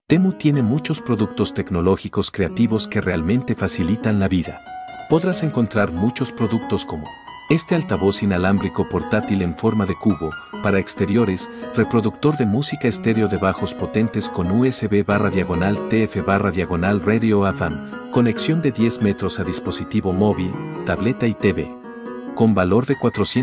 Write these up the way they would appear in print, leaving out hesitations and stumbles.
Temu tiene muchos productos tecnológicos creativos que realmente facilitan la vida. Podrás encontrar muchos productos como este altavoz inalámbrico portátil en forma de cubo, para exteriores, reproductor de música estéreo de bajos potentes con USB/TF/radio FM, conexión de 10 metros a dispositivo móvil, tableta y TV. Con valor de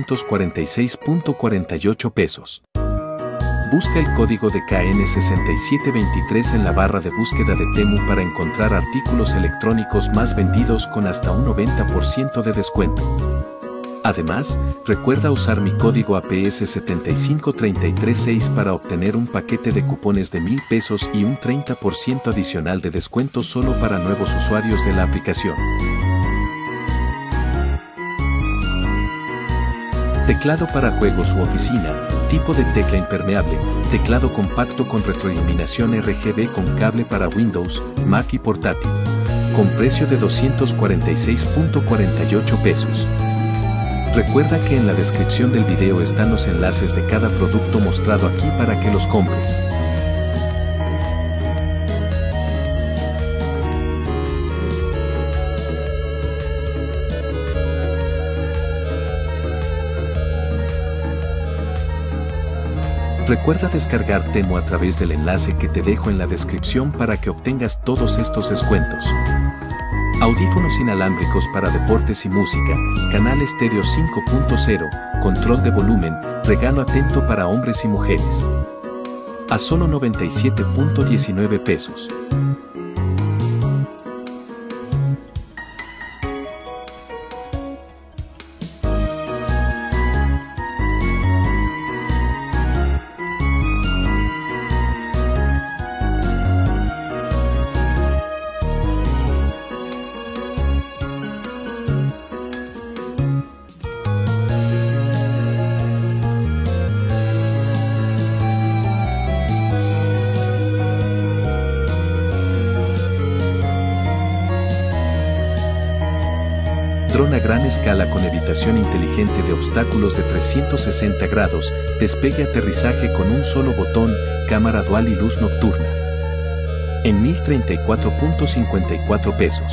446.48 pesos. Busca el código de KN6723 en la barra de búsqueda de Temu para encontrar artículos electrónicos más vendidos con hasta un 90% de descuento. Además, recuerda usar mi código APS75336 para obtener un paquete de cupones de 1,000 pesos y un 30% adicional de descuento solo para nuevos usuarios de la aplicación. Teclado para juegos u oficina, tipo de tecla impermeable, teclado compacto con retroiluminación RGB con cable para Windows, Mac y portátil. Con precio de 246.48 pesos. Recuerda que en la descripción del video están los enlaces de cada producto mostrado aquí para que los compres. Recuerda descargar Temu a través del enlace que te dejo en la descripción para que obtengas todos estos descuentos. Audífonos inalámbricos para deportes y música, canal estéreo 5.0, control de volumen, regalo atento para hombres y mujeres. A solo 97.19 pesos. Dron a gran escala con evitación inteligente de obstáculos de 360 grados, despegue y aterrizaje con un solo botón, cámara dual y luz nocturna. En 1,034.54 pesos.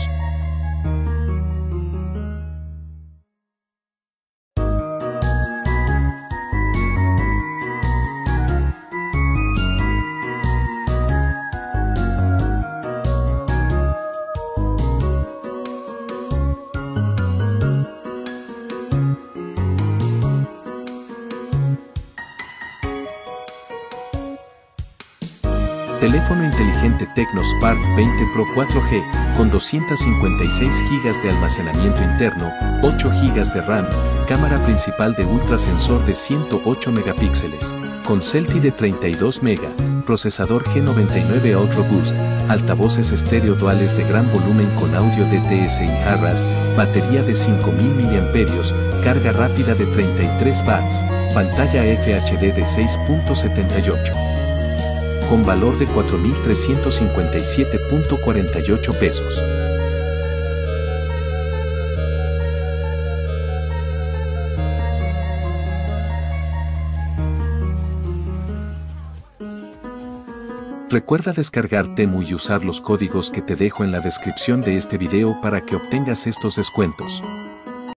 Teléfono inteligente Tecno Spark 20 Pro 4G, con 256 GB de almacenamiento interno, 8 GB de RAM, cámara principal de ultrasensor de 108 megapíxeles, con selfie de 32 mega, procesador G99 Ultra Boost, altavoces estéreo duales de gran volumen con audio DTS y Harras, batería de 5000 mAh, carga rápida de 33 watts, pantalla FHD de 6.78. Con valor de 4.357.48 pesos. Recuerda descargar Temu y usar los códigos que te dejo en la descripción de este video para que obtengas estos descuentos.